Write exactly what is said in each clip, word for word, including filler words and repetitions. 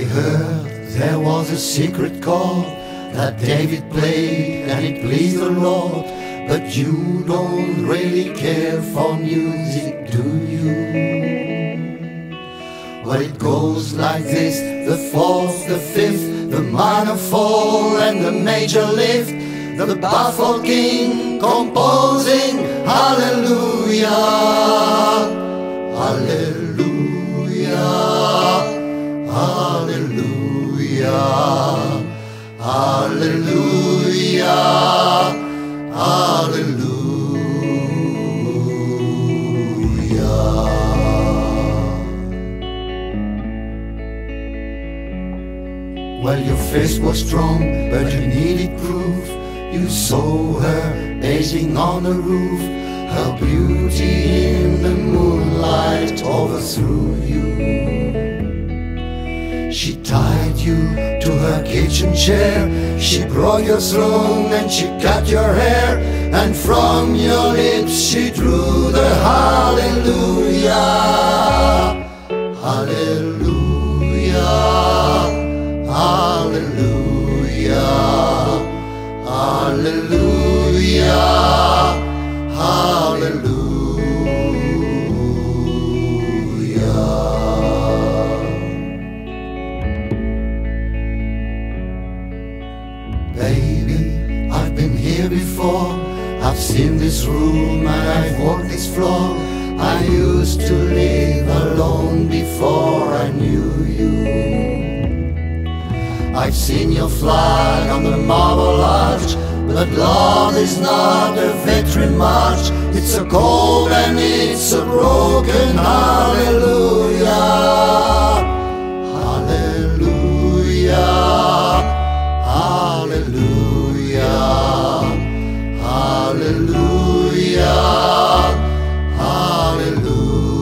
I heard there was a secret chord that David played and it pleased the Lord. But you don't really care for music, do you? Well, it goes like this: the fourth, the fifth, the minor fall and the major lift, the baffled king composing hallelujah, hallelujah, hallelujah, hallelujah, hallelujah. Well, your face was strong, but you needed proof. You saw her pacing on the roof. Her beauty in the moonlight overthrew you. She tied you to her kitchen chair. She broke your throne and she cut your hair. And from your lips she drew the hallelujah, hallelujah, hallelujah, hallelujah, hallelujah. Baby, I've been here before. I've seen this room and I've walked this floor. I used to live alone before I knew you. I've seen your flag on the marble arch, but love is not a victory march. It's a cold and it's a broken hallelujah, hallelujah, hallelujah, hallelujah, hallelujah.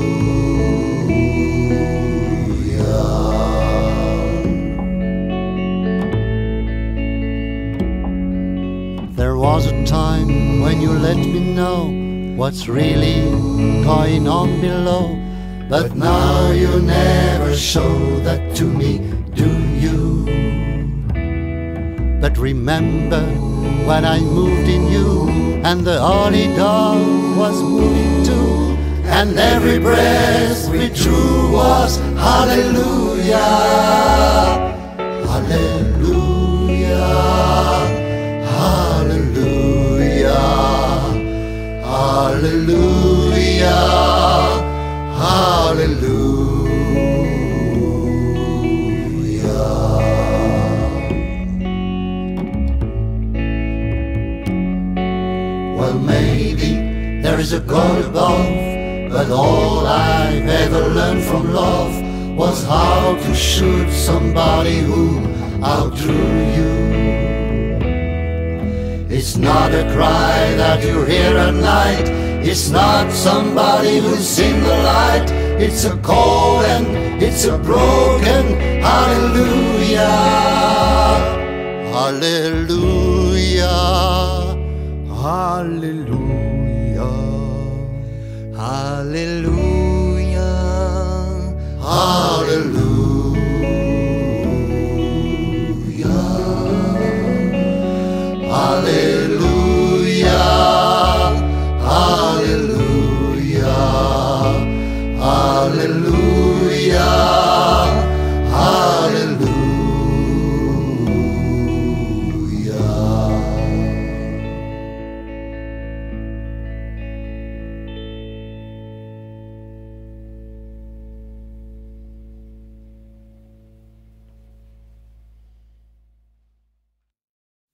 There was a time when you let me know what's really going on below, but now you never show that to me, do you? But remember when I moved in you, and the holy dove was moving too, and every breath we drew was hallelujah, hallelujah, hallelujah, hallelujah, hallelujah. Well, maybe there is a God above, but all I've ever learned from love was how to shoot somebody who outdrew you. It's not a cry that you hear at night. It's not somebody who's in the light. It's a cold and it's a broken hallelujah, hallelujah, hallelujah.